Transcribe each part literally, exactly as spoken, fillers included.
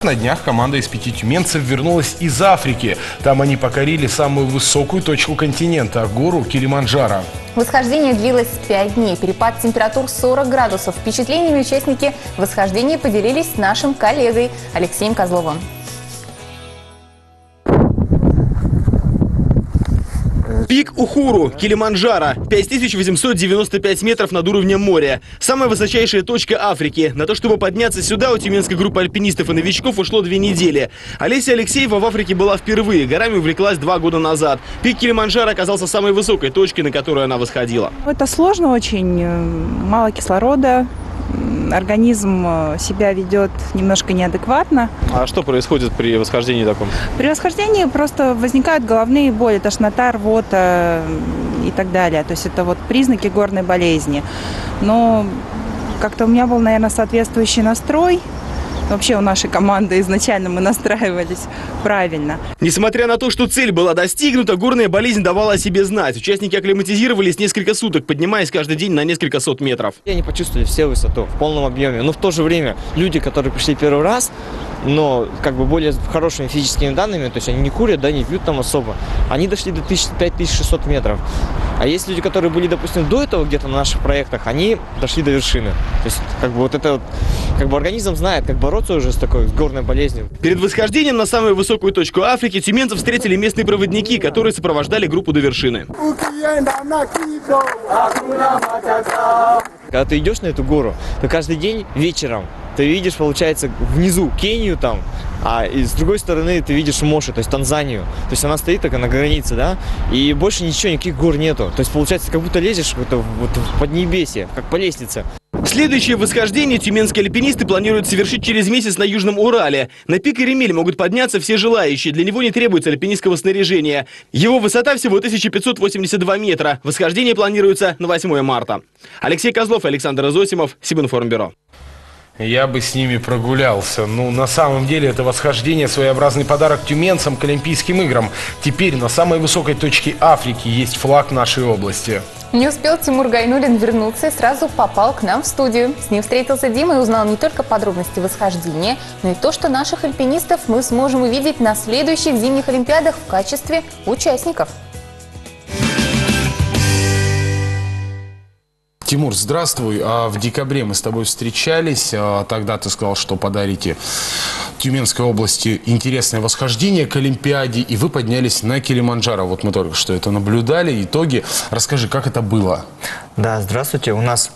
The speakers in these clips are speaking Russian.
На днях команда из пяти тюменцев вернулась из Африки. Там они покорили самую высокую точку континента – гору Килиманджаро. Восхождение длилось пять дней. Перепад температур сорок градусов. Впечатлениями участники восхождения поделились с нашим коллегой Алексеем Козловым. Пик Ухуру, Килиманджаро, пять тысяч восемьсот девяносто пять метров над уровнем моря. Самая высочайшая точка Африки. На то, чтобы подняться сюда, у тюменской группы альпинистов и новичков ушло две недели. Олеся Алексеева в Африке была впервые. Горами увлеклась два года назад. Пик Килиманджаро оказался самой высокой точкой, на которую она восходила. Это сложно очень. Мало кислорода. Организм себя ведет немножко неадекватно. А что происходит при восхождении таком? При восхождении просто возникают головные боли, тошнота, рвота и так далее. То есть это вот признаки горной болезни. Но как-то у меня был, наверное, соответствующий настрой. Вообще у нашей команды изначально мы настраивались правильно. Несмотря на то, что цель была достигнута, горная болезнь давала о себе знать. Участники акклиматизировались несколько суток, поднимаясь каждый день на несколько сот метров. Они почувствовали все высоту в полном объеме. Но в то же время люди, которые пришли первый раз, но как бы более хорошими физическими данными, то есть они не курят, да, не пьют там особо, они дошли до пять тысяч шестисот метров. А есть люди, которые были, допустим, до этого где-то на наших проектах, они дошли до вершины. То есть как бы вот это вот, как бы организм знает, как бороться уже с такой с горной болезнью. Перед восхождением на самую высокую точку Африки тюменцев встретили местные проводники, которые сопровождали группу до вершины. Когда ты идешь на эту гору, то каждый день вечером ты видишь, получается, внизу Кению там, а и с другой стороны ты видишь Моши, то есть Танзанию. То есть она стоит только на границе, да, и больше ничего, никаких гор нету. То есть получается, как будто лезешь вот в поднебесье, как по лестнице. Следующее восхождение тюменские альпинисты планируют совершить через месяц на Южном Урале. На пик Иремель могут подняться все желающие. Для него не требуется альпинистского снаряжения. Его высота всего тысяча пятьсот восемьдесят два метра. Восхождение планируется на восьмое марта. Алексей Козлов и Александр Зосимов, Сибинформбюро. Я бы с ними прогулялся. Ну, на самом деле, это восхождение – своеобразный подарок тюменцам к Олимпийским играм. Теперь на самой высокой точке Африки есть флаг нашей области. Не успел Тимур Гайнуллин вернуться и сразу попал к нам в студию. С ним встретился Дима и узнал не только подробности восхождения, но и то, что наших альпинистов мы сможем увидеть на следующих зимних Олимпиадах в качестве участников. Тимур, здравствуй. А в декабре мы с тобой встречались. А тогда ты сказал, что подарите Тюменской области интересное восхождение к Олимпиаде, и вы поднялись на Килиманджаро. Вот мы только что это наблюдали. Итоги. Расскажи, как это было? Да, здравствуйте. У нас,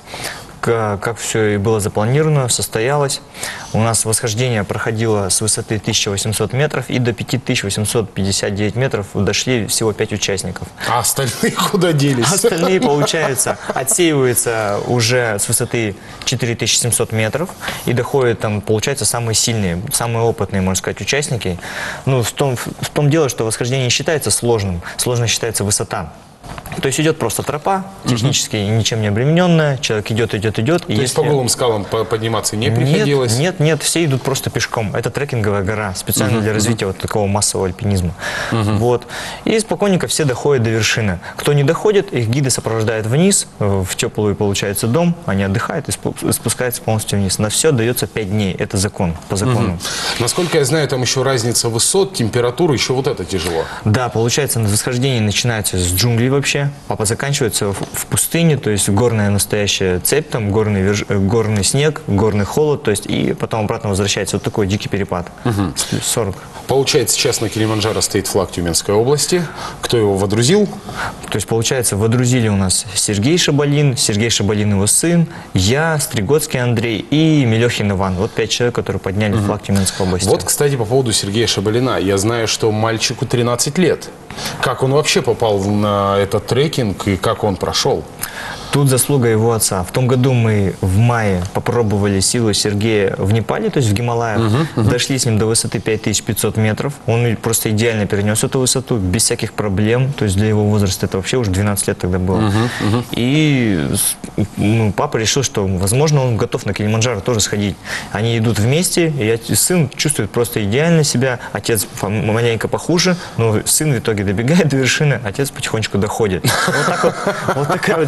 как все и было запланировано, состоялось. У нас восхождение проходило с высоты тысячи восемьсот метров, и до пяти тысяч восьмисот пятидесяти девяти метров дошли всего пять участников. А остальные куда делись? Остальные, получается, отсеиваются уже с высоты четыре тысячи семьсот метров и доходят там, получается, самые сильные, самые опытные, можно сказать, участники. Ну, в том, в том дело, что восхождение не считается сложным, сложно считается высота. То есть идет просто тропа, технически угу. ничем не обремененная, человек идет, идет, идет. То есть по голым скалам подниматься не приходилось? Нет, нет, нет, все идут просто пешком. Это трекинговая гора, специально угу. для развития вот такого массового альпинизма. Угу. Вот. И спокойненько все доходят до вершины. Кто не доходит, их гиды сопровождают вниз, в теплый, получается, дом, они отдыхают и спускаются полностью вниз. На все дается пять дней, это закон, по закону. Угу. Насколько я знаю, там еще разница высот, температура, еще вот это тяжело. Да, получается, восхождение начинается с джунглей вообще, а заканчивается в, в пустыне, то есть горная настоящая цепь, там горный, верж... горный снег, горный холод, то есть и потом обратно возвращается вот такой дикий перепад. Угу. сорок. Получается, сейчас на Килиманджаро стоит флаг Тюменской области. Кто его водрузил? То есть, получается, водрузили у нас Сергей Шабалин, Сергей Шабалин его сын, я, Стригоцкий Андрей и Мелехин Иван. Вот пять человек, которые подняли угу. флаг Тюменской области. Вот, кстати, по поводу Сергея Шабалина. Я знаю, что мальчику тринадцать лет. Как он вообще попал на этот трекинг и как он прошел? Тут заслуга его отца. В том году мы в мае попробовали силу Сергея в Непале, то есть в Гималаях. Uh-huh, uh-huh. Дошли с ним до высоты пять тысяч пятьсот метров. Он просто идеально перенес эту высоту, без всяких проблем. То есть для его возраста это вообще уже двенадцать лет тогда было. Uh-huh, uh-huh. И ну, папа решил, что, возможно, он готов на Килиманджаро тоже сходить. Они идут вместе, и сын чувствует просто идеально себя. Отец маленько похуже, но сын в итоге добегает до вершины, отец потихонечку доходит. Вот, так вот, вот такая вот ситуация.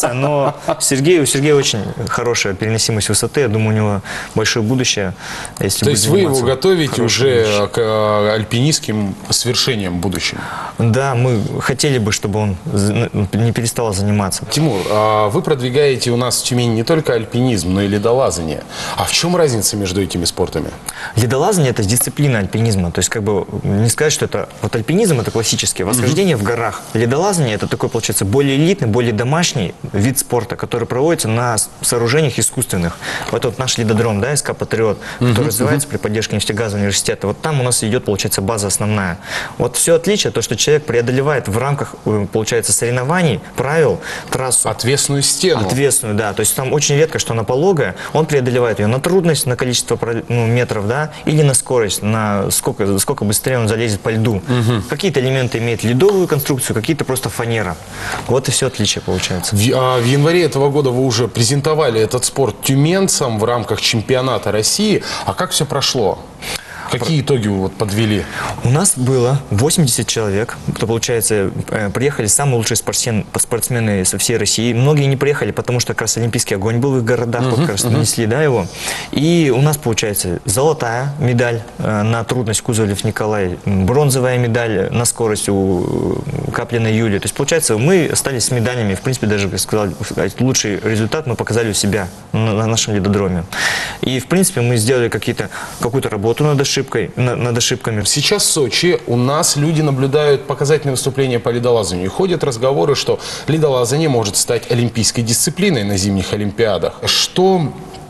переноситься, но Сергей, у Сергея очень хорошая переносимость высоты. Я думаю, у него большое будущее. Если То есть вы его готовите уже к альпинистским свершениям будущим? Да, мы хотели бы, чтобы он не перестал заниматься. Тимур, а вы продвигаете у нас в Тюмени не только альпинизм, но и ледолазание. А в чем разница между этими спортами? Ледолазание – это дисциплина альпинизма. То есть, как бы, не сказать, что это… Вот альпинизм – это классическое восхождение mm-hmm. в горах. Ледолазание – это такой, получается, более элитный, более домашний вид спорта, который проводится на сооружениях искусственных. Вот, вот наш ледодром, да, СК «Патриот», mm-hmm. который развивается mm-hmm. при поддержке нефтегазового университета. Вот там у нас идет, получается, база основная. Вот все отличие, то, что человек преодолевает в рамках, получается, соревнований, правил, трассу. Отвесную стену. Отвесную, да. То есть там очень редко, что она пологая, он преодолевает ее на трудность, на количество ну, метров, да, или на скорость, на сколько, сколько быстрее он залезет по льду. Угу. Какие-то элементы имеют ледовую конструкцию, какие-то просто фанера. Вот и все отличие получается. В, а, в январе этого года вы уже презентовали этот спорт тюменцам в рамках чемпионата России. А как все прошло? Какие итоги вы вот подвели? У нас было восемьдесят человек, кто, получается, приехали самые лучшие спортсмен, спортсмены со всей России. Многие не приехали, потому что как раз олимпийский огонь был в их городах, uh-huh, вот как раз uh-huh. нанесли, да, его. И у нас, получается, золотая медаль на трудность Кузовлев Николай, бронзовая медаль на скорость у Каплиной Юлии. То есть, получается, мы остались с медалями. В принципе, даже, как сказал, лучший результат мы показали у себя на, на нашем ледодроме. И, в принципе, мы сделали какие-то, какую-то работу над ошибкой. Над ошибками. Сейчас в Сочи у нас люди наблюдают показательные выступления по ледолазанию. И ходят разговоры, что ледолазание может стать олимпийской дисциплиной на зимних олимпиадах. Что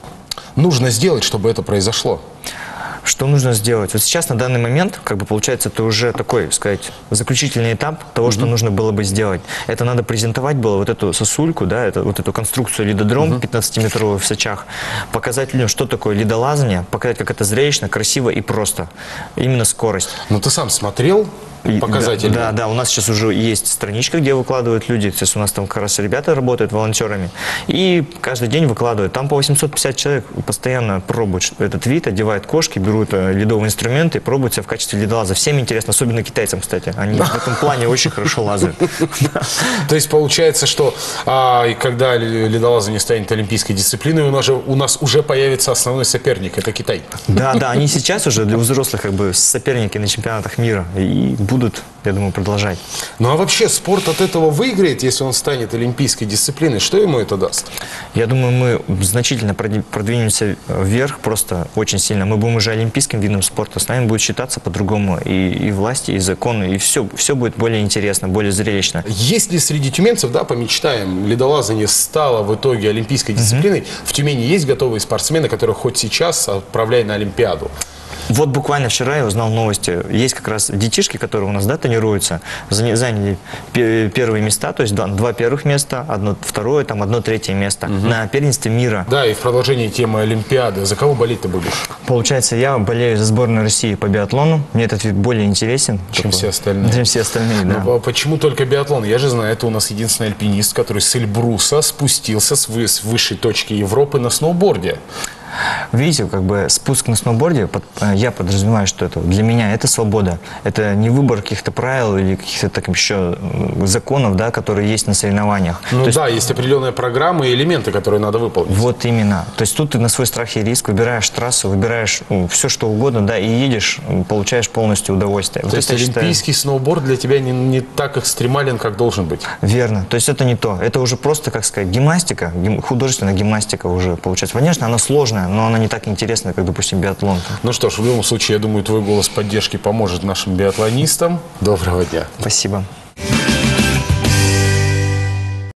нужно сделать, чтобы это произошло? Что нужно сделать? Вот сейчас, на данный момент, как бы получается, это уже такой, сказать, заключительный этап того, mm-hmm. что нужно было бы сделать. Это надо презентовать было вот эту сосульку, да, это, вот эту конструкцию ледодром mm-hmm. пятнадцатиметровый в Сочах, показать людям, что такое ледолазание, показать, как это зрелищно, красиво и просто. Именно скорость. Ну, ты сам смотрел? Показатели. Да, да, да, у нас сейчас уже есть страничка, где выкладывают люди. Сейчас у нас там как раз ребята работают волонтерами. И каждый день выкладывают. Там по восемьсот пятьдесят человек постоянно пробуют этот вид, одевают кошки, берут ледовые инструменты и пробуют себя в качестве ледолаза. Всем интересно, особенно китайцам, кстати. Они в этом плане очень хорошо лазают. То есть получается, что когда ледолазание станет олимпийской дисциплиной, у нас уже появится основной соперник. Это Китай. Да, да, они сейчас уже для взрослых как бы соперники на чемпионатах мира. И будут, я думаю, продолжать. Ну а вообще спорт от этого выиграет, если он станет олимпийской дисциплиной? Что ему это даст? Я думаю, мы значительно продвинемся вверх, просто очень сильно. Мы будем уже олимпийским видом спорта, с нами будет считаться по-другому и, и власти, и законы, и все, все будет более интересно, более зрелищно. Если среди тюменцев, да, помечтаем, ледолазание стало в итоге олимпийской дисциплиной, mm-hmm. в Тюмени есть готовые спортсмены, которые хоть сейчас отправляют на Олимпиаду? Вот буквально вчера я узнал новости. Есть как раз детишки, которые у нас, да, тренируются, заняли первые места, то есть два, два первых места, одно второе, там одно третье место угу. на первенстве мира. Да, и в продолжении темы Олимпиады. За кого болеть ты будешь? Получается, я болею за сборную России по биатлону. Мне этот вид более интересен. Чем такой, все остальные. Чем все остальные, да. Но почему только биатлон? Я же знаю, это у нас единственный альпинист, который с Эльбруса спустился с, вы, с высшей точки Европы на сноуборде. Видите, как бы спуск на сноуборде, я подразумеваю, что это для меня это свобода. Это не выбор каких-то правил или каких-то так еще законов, да, которые есть на соревнованиях. Ну То да, есть, есть определенная программа и элементы, которые надо выполнить. Вот именно. То есть тут ты на свой страх и риск выбираешь трассу, выбираешь ну, все, что угодно, да, и едешь, получаешь полностью удовольствие. То вот есть олимпийский считаю... сноуборд для тебя не, не так экстремален, как должен быть? Верно. То есть это не то. Это уже просто, как сказать, гимнастика, гим... художественная гимнастика уже получается. Конечно, она сложная, но она не так интересная, как, допустим, биатлон. Ну что ж, в любом случае, я думаю, твой голос поддержки поможет нашим биатлонистам. Доброго дня. Спасибо.